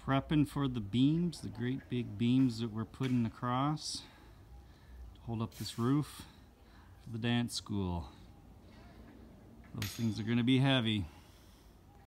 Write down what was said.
Prepping for the beams, the great big beams that we're putting across to hold up this roof for the dance school. Those things are going to be heavy.